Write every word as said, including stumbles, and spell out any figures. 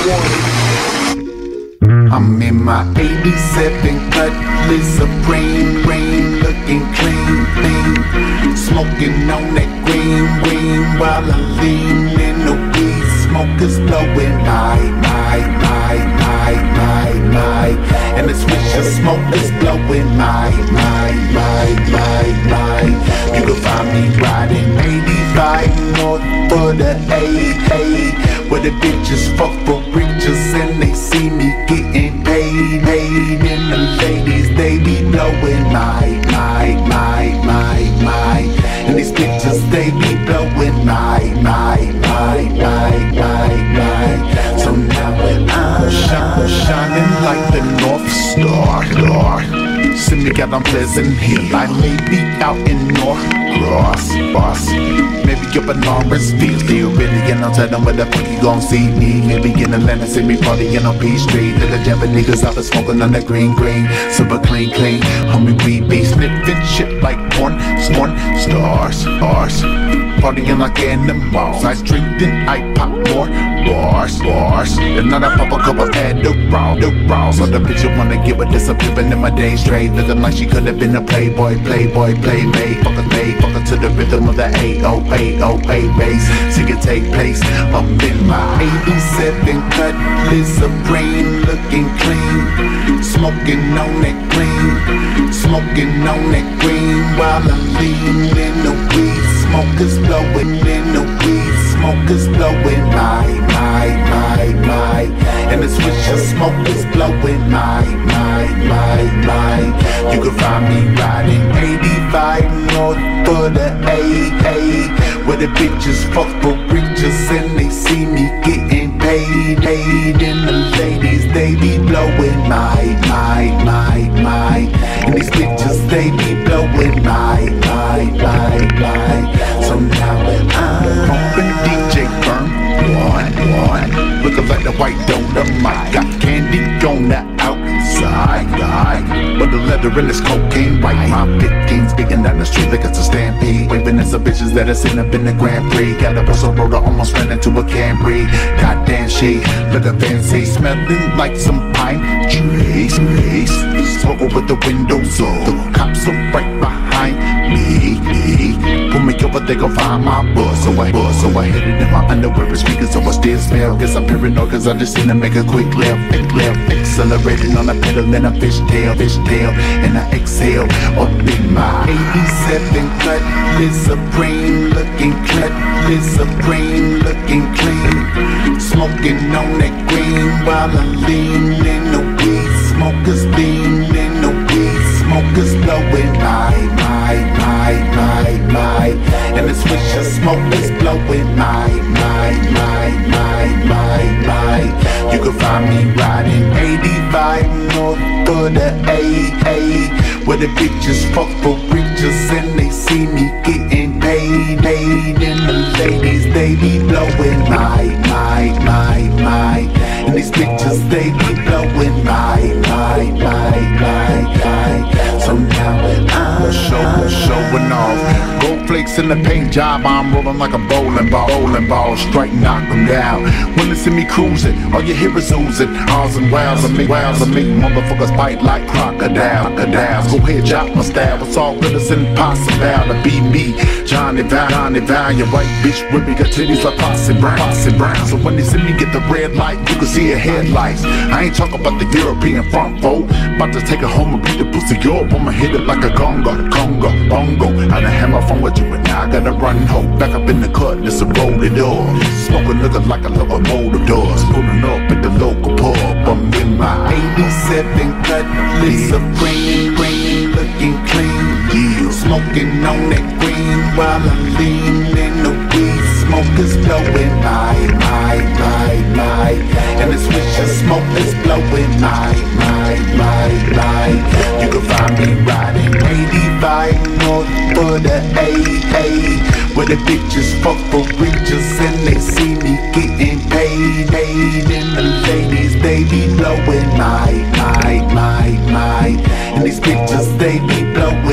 I'm in my eighty-seven Cutlass Supreme, rain looking clean, clean. Smoking on that green, green while I lean in the weed. Smokers blowing my, my, my, my, my, my. And the switch of smokers blowing my, my, my, my, my. You can find me riding eighty-five north for the A, A. Where the bitches fuck for riches and they see me getting paid, paid. And the ladies, they be blowing my, my, my, my, my. And these bitches, they be blowing my, my, my, my, my, my. So now I'm shining, shining like the North Star, star. Send me out on Pleasant Hill, I may be out in North Cross, boss. Maybe up in Lawrenceville, still really, and I'll tell them where the fuck you gon' see me. Maybe in Atlanta, see me partying on P Street. Look at Japan niggas out there smoking on that green, green. Super clean, clean, homie, we be sniffing shit like porn, porn stars, stars. Partying like animals, I drink then I pop more bars, bars. And now I pop a couple Adderall, Adderall. So the bitch you wanna get with disappearing in my days straight. Looking like she could've been a playboy, playboy, playmate. Fuck a day, fuck her to the rhythm of the A O A O A bass. See it take place, I'm in my eighty-seven Cutlass Supreme, looking clean. Smoking on that green, smoking on that green while I lean in the weed. Smokers blowing in the weed, smokers blowing my, my, my, my. And the switch of smokers blowing my, my, my, my. You can find me riding eighty-five north for the A, A. Where the bitches fuck for riches and they see me getting paid, paid. And the ladies, they be blowing my, my, my, my. And these bitches, they be blowing my, my, my, my. So now I'm bumping D J Firm, one, one. Looking like the white Dolomite. Got candy on the outside, guy. But the leather in this cocaine white. My fifteens speaking down the street like it's a stampede. Waving at some bitches that are sitting up in the Grand Prix. Got a whistle roller, almost ran into a Camry. Goddamn she looking fancy, smelling like some pine trees. Smoking with the windows up, the cops are right behind me, me. Pull me over, they gon' find my bus. So I bus, so I hit it in my underwear and speakers, so I still smell. Guess I'm paranoid, cause I just seen to make a quick left, quick left. Accelerating on the pedal and a fishtail, fishtail. And I exhale up in my eighty-seven Cutlass Supreme, looking Cutlass Supreme, looking clean. Smoking on that green while I lean in the weed. Smokers lean in the weed, smokers blowing my, my, my, my, my. And the switch of smokers blowing my, my, my, my, my, my. You can find me riding eighty-five north for the A, A. Where the bitches fuck for riches and they see me getting paid, paid. And the ladies, they be blowing my, my, my, my. And these bitches, they be blowing my, my, my, my, my. So now I'm show, showing off. Gold flakes in the paint job, I'm rolling like a bowling ball, bowling ball. Strike, knock them down. When they see me cruising, all you hear is oozing. Ours and wows of me, wows of me. Motherfuckers bite like crocodile, crocodiles. Go ahead, drop my style. It's all good, it's impossible to be me. Johnny Val, Johnny Val, your white bitch with me got titties like Posse Brown, Posse Brown. So when they see me get the red light, you can see her headlights. I ain't talking about the European front fold. About to take her home and beat the pussy up. I'ma hit it like a conga, conga, bongo. I done had my phone with you, but now I gotta run home. Back up in the cut, this a rolling door. Smoking looking like a locomotive doors. Pulling up at the local pub. I'm in my eighty-seven Cutlass Supreme, green, looking clean. Yeah. Smoking on that green while I lean in the weed. Smokers blowing my, my, my, my. And the switch of smokers blowing my, my, my, my. You can find me riding eighty-five north for the A, A. Where the bitches fuck for riches and they see me getting paid, paid. And the ladies, they be blowing my, my, my, my. And these bitches, they be blowing